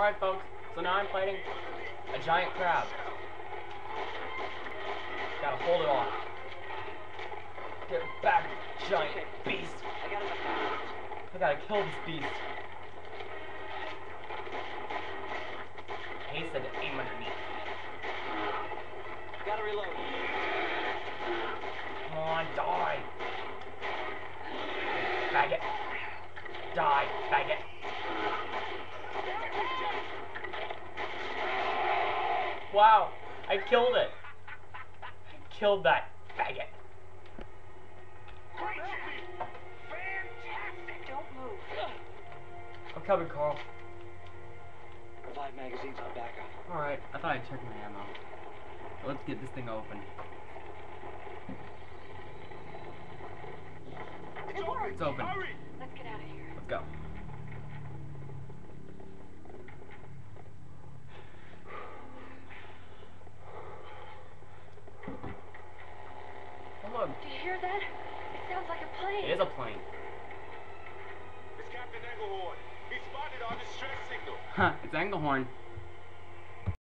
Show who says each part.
Speaker 1: Alright, folks, so now I'm fighting a giant crab. Gotta hold it off. Get back, giant beast. I gotta kill this beast. He said to aim underneath.
Speaker 2: Gotta reload.
Speaker 1: Come on, die. Faggot. Die, faggot. Wow, I killed it. I killed that faggot.
Speaker 2: Fantastic! Don't move.
Speaker 1: I'm coming, Carl.
Speaker 2: 5 magazines on backup.
Speaker 1: Alright, I thought I'd check my ammo. Let's get this thing open. It's open.
Speaker 3: Hurry!
Speaker 4: Let's get out of here.
Speaker 1: Let's go. Oh, look.
Speaker 4: Do you hear that? It sounds like a plane.
Speaker 1: It is a plane.
Speaker 3: It's Captain Engelhorn. He spotted our distress signal.
Speaker 1: Huh, it's Engelhorn.